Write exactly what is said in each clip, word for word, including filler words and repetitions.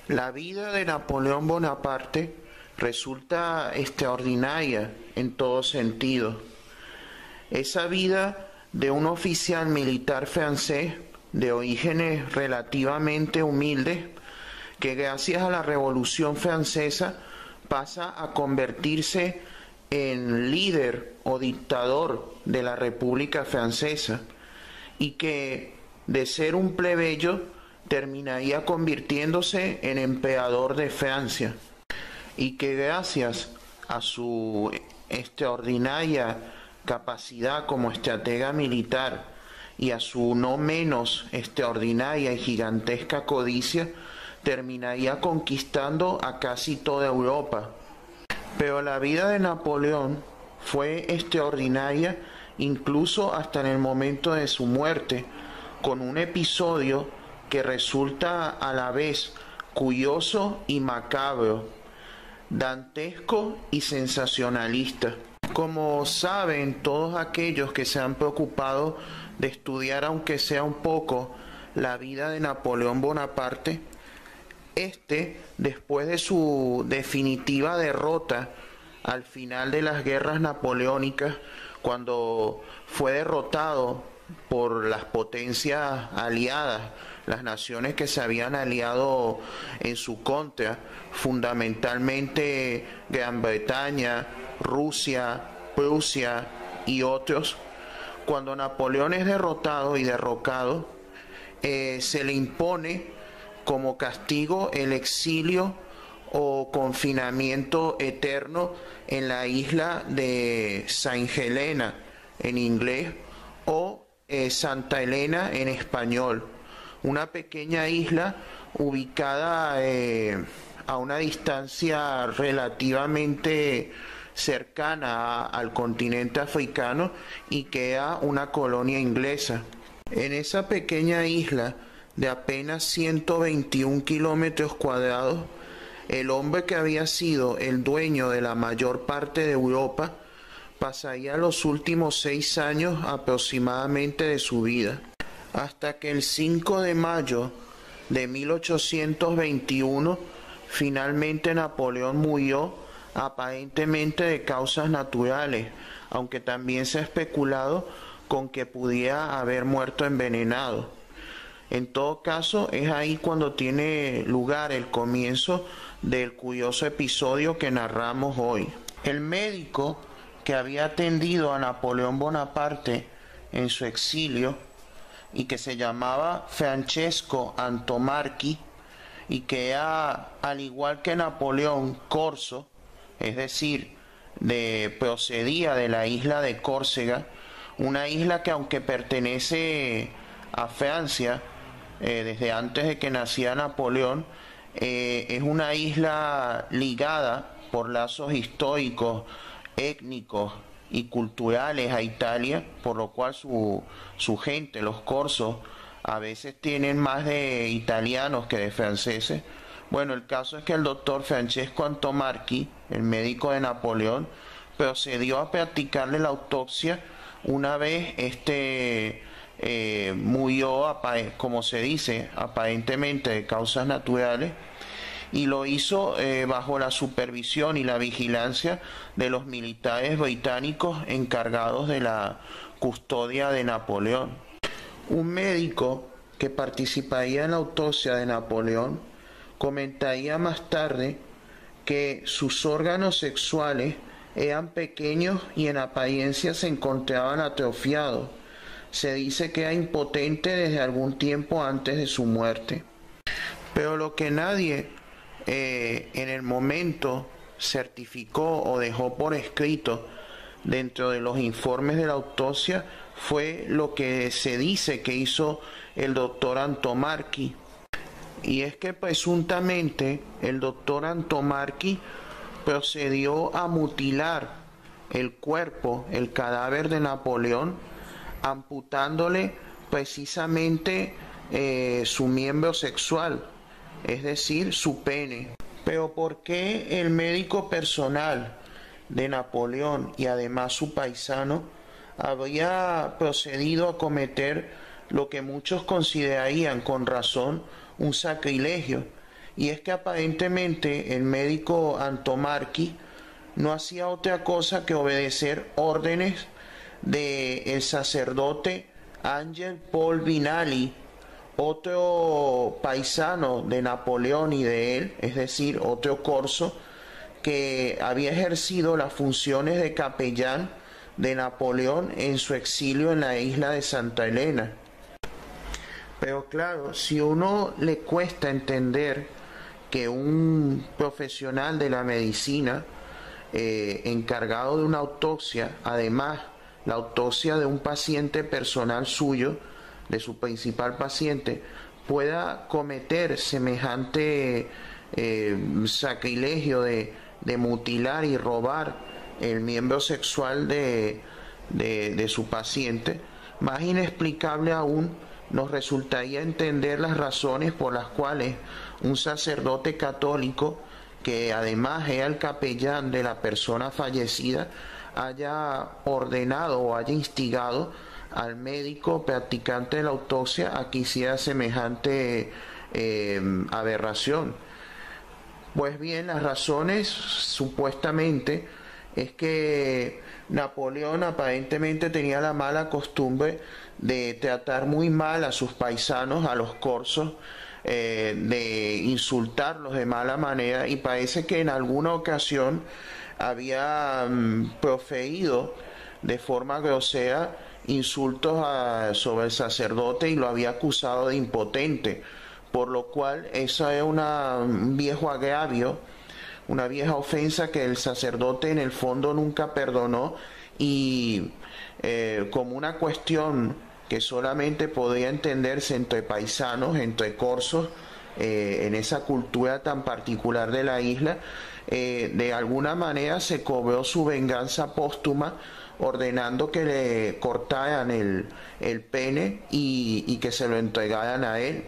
La vida de Napoleón Bonaparte resulta extraordinaria en todo sentido. Esa vida de un oficial militar francés de orígenes relativamente humildes, que gracias a la Revolución Francesa pasa a convertirse en líder o dictador de la República Francesa, y que de ser un plebeyo terminaría convirtiéndose en emperador de Francia, y que gracias a su extraordinaria capacidad como estratega militar y a su no menos extraordinaria y gigantesca codicia, terminaría conquistando a casi toda Europa. Pero la vida de Napoleón fue extraordinaria incluso hasta en el momento de su muerte, con un episodio que resulta a la vez curioso y macabro, dantesco y sensacionalista. Como saben todos aquellos que se han preocupado de estudiar, aunque sea un poco, la vida de Napoleón Bonaparte, este, después de su definitiva derrota al final de las guerras napoleónicas, cuando fue derrotado por las potencias aliadas, las naciones que se habían aliado en su contra, fundamentalmente Gran Bretaña, Rusia, Prusia y otros. Cuando Napoleón es derrotado y derrocado, eh, se le impone como castigo el exilio o confinamiento eterno en la isla de Saint Helena en inglés, o eh, Santa Elena en español, una pequeña isla ubicada eh, a una distancia relativamente cercana a, al continente africano, y que era una colonia inglesa. En esa pequeña isla de apenas ciento veintiún kilómetros cuadrados, el hombre que había sido el dueño de la mayor parte de Europa pasaría los últimos seis años aproximadamente de su vida, hasta que el cinco de mayo de mil ochocientos veintiuno finalmente Napoleón murió, aparentemente de causas naturales, aunque también se ha especulado con que pudiera haber muerto envenenado. En todo caso, es ahí cuando tiene lugar el comienzo del curioso episodio que narramos hoy. El médico que había atendido a Napoleón Bonaparte en su exilio, y que se llamaba Francesco Antomarchi, y que era, al igual que Napoleón, corso, es decir, de, procedía de la isla de Córcega, una isla que, aunque pertenece a Francia eh, desde antes de que naciera Napoleón, eh, es una isla ligada por lazos históricos, étnicos y culturales a Italia, por lo cual su, su gente, los corsos, a veces tienen más de italianos que de franceses. Bueno, el caso es que el doctor Francesco Antomarchi, el médico de Napoleón, procedió a practicarle la autopsia una vez este eh, murió, como se dice, aparentemente de causas naturales, y lo hizo eh, bajo la supervisión y la vigilancia de los militares británicos encargados de la custodia de Napoleón. Un médico que participaría en la autopsia de Napoleón comentaría más tarde que sus órganos sexuales eran pequeños y en apariencia se encontraban atrofiados. Se dice que era impotente desde algún tiempo antes de su muerte. Pero lo que nadie eh, en el momento certificó o dejó por escrito dentro de los informes de la autopsia fue lo que se dice que hizo el doctor Antomarchi. Y es que presuntamente el doctor Antomarchi procedió a mutilar el cuerpo, el cadáver de Napoleón, amputándole precisamente eh, su miembro sexual, es decir, su pene. Pero ¿por qué el médico personal de Napoleón y además su paisano habría procedido a cometer lo que muchos considerarían con razón un sacrilegio, y es que aparentemente el médico Antomarchi no hacía otra cosa que obedecer órdenes del sacerdote Ángel Paul Vinali, otro paisano de Napoleón y de él, es decir, otro corso, que había ejercido las funciones de capellán de Napoleón en su exilio en la isla de Santa Elena. Pero claro, si uno le cuesta entender que un profesional de la medicina eh, encargado de una autopsia, además la autopsia de un paciente personal suyo, de su principal paciente, pueda cometer semejante eh, sacrilegio de, de mutilar y robar el miembro sexual de, de, de su paciente, más inexplicable aún nos resultaría entender las razones por las cuales un sacerdote católico, que además era el capellán de la persona fallecida, haya ordenado o haya instigado al médico practicante de la autopsia a que hiciera semejante eh, aberración. Pues bien, las razones supuestamente es que Napoleón aparentemente tenía la mala costumbre de tratar muy mal a sus paisanos, a los corsos, eh, de insultarlos de mala manera, y parece que en alguna ocasión había um, proferido de forma grosera insultos a, sobre el sacerdote y lo había acusado de impotente, por lo cual eso es una, un viejo agravio, una vieja ofensa que el sacerdote en el fondo nunca perdonó, y eh, como una cuestión que solamente podía entenderse entre paisanos, entre corsos, eh, en esa cultura tan particular de la isla, eh, de alguna manera se cobró su venganza póstuma, ordenando que le cortaran el, el pene y, y que se lo entregaran a él.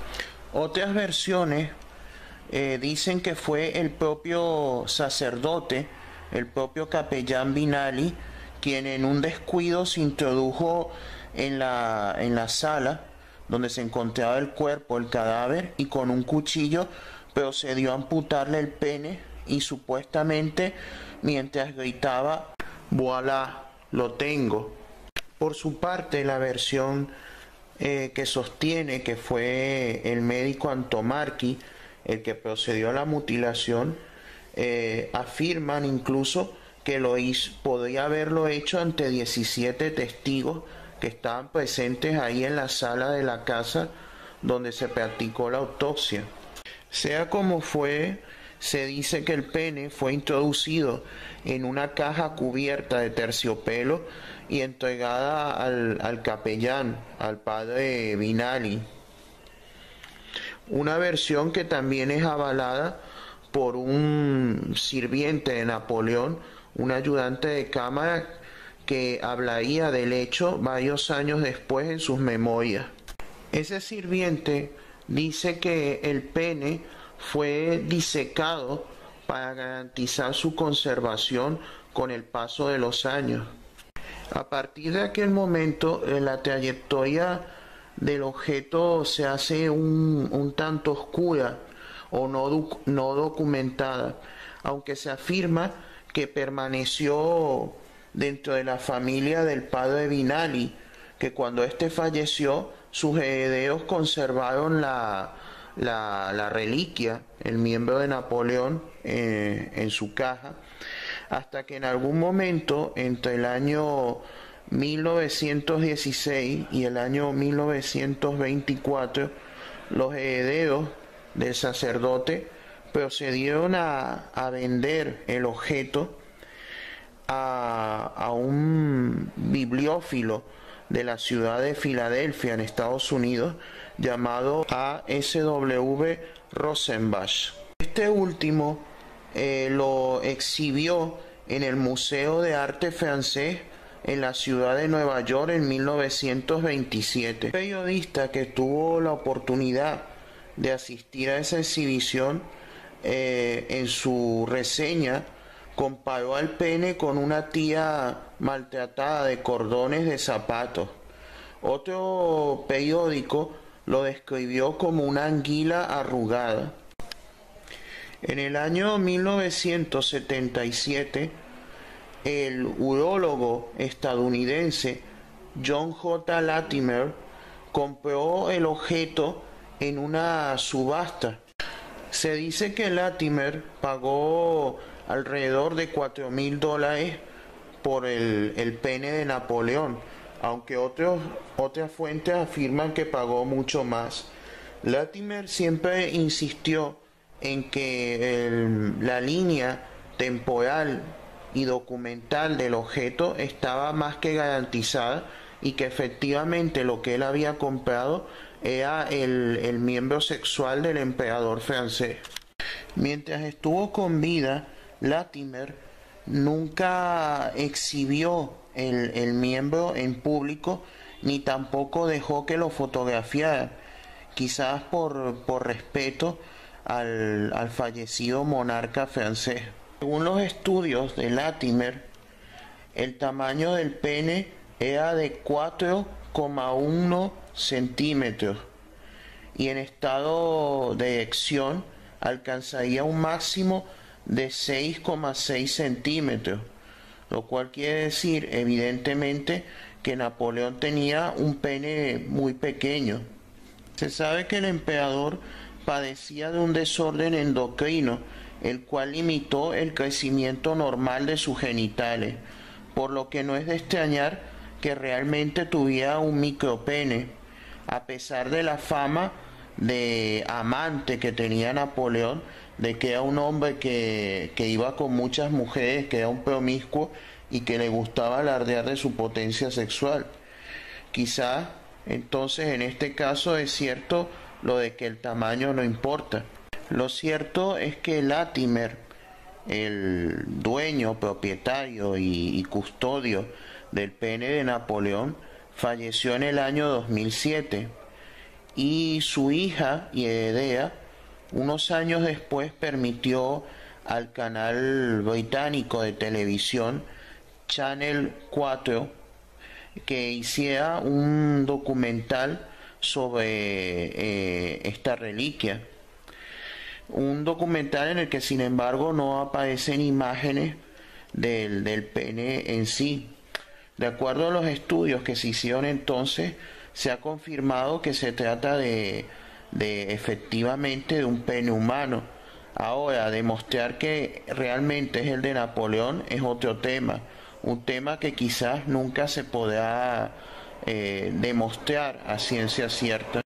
Otras versiones eh, dicen que fue el propio sacerdote, el propio capellán Vinali, quien en un descuido se introdujo en la, en la sala donde se encontraba el cuerpo, el cadáver, y con un cuchillo procedió a amputarle el pene, y supuestamente mientras gritaba «Voilà, lo tengo». Por su parte, la versión eh, que sostiene que fue el médico Antomarchi el que procedió a la mutilación, eh, afirman incluso que lo hizo, podría haberlo hecho ante diecisiete testigos que estaban presentes ahí en la sala de la casa donde se practicó la autopsia. Sea como fue, se dice que el pene fue introducido en una caja cubierta de terciopelo y entregada al, al capellán, al padre Vinali. Una versión que también es avalada por un sirviente de Napoleón, un ayudante de cámara, que hablaría del hecho varios años después en sus memorias. Ese sirviente dice que el pene fue disecado para garantizar su conservación con el paso de los años. A partir de aquel momento, la trayectoria del objeto se hace un, un tanto oscura o no, doc, no documentada, aunque se afirma que permaneció dentro de la familia del padre Vinali, que cuando éste falleció, sus herederos conservaron la, la, la reliquia, el miembro de Napoleón, eh, en su caja, hasta que en algún momento, entre el año mil novecientos dieciséis y el año mil novecientos veinticuatro, los herederos del sacerdote procedieron a, a vender el objeto a, a un bibliófilo de la ciudad de Filadelfia, en Estados Unidos, llamado A S W Rosenbach. Este último eh, lo exhibió en el Museo de Arte Francés en la ciudad de Nueva York en mil novecientos veintisiete. Un periodista que tuvo la oportunidad de asistir a esa exhibición, eh, en su reseña comparó al pene con una tía maltratada de cordones de zapatos. Otro periódico lo describió como una anguila arrugada. En el año mil novecientos setenta y siete, el urólogo estadounidense John J. Latimer compró el objeto en una subasta. Se dice que Latimer pagó alrededor de cuatro mil dólares por el, el pene de Napoleón, aunque otros, otras fuentes afirman que pagó mucho más. Latimer siempre insistió en que el, la línea temporal y documental del objeto estaba más que garantizada y que efectivamente lo que él había comprado era el, el miembro sexual del emperador francés. Mientras estuvo con vida, Latimer nunca exhibió el, el miembro en público ni tampoco dejó que lo fotografiara, quizás por, por respeto al, al fallecido monarca francés. Según los estudios de Latimer, el tamaño del pene era de cuatro coma uno centímetros y en estado de erección alcanzaría un máximo de seis coma seis centímetros, lo cual quiere decir evidentemente que Napoleón tenía un pene muy pequeño. Se sabe que el emperador padecía de un desorden endocrino, el cual limitó el crecimiento normal de sus genitales, por lo que no es de extrañar que realmente tuviera un micropene, a pesar de la fama de amante que tenía Napoleón, de que era un hombre que, que iba con muchas mujeres, que era un promiscuo y que le gustaba alardear de su potencia sexual. Quizá entonces en este caso es cierto lo de que el tamaño no importa. Lo cierto es que Latimer, el dueño, propietario y, y custodio del pene de Napoleón, falleció en el año dos mil siete y su hija y heredera unos años después permitió al canal británico de televisión Channel cuatro que hiciera un documental sobre eh, esta reliquia. Un documental en el que sin embargo no aparecen imágenes del, del pene en sí. De acuerdo a los estudios que se hicieron entonces, se ha confirmado que se trata de, de efectivamente de un pene humano. Ahora, demostrar que realmente es el de Napoleón es otro tema, un tema que quizás nunca se podrá eh, demostrar a ciencia cierta.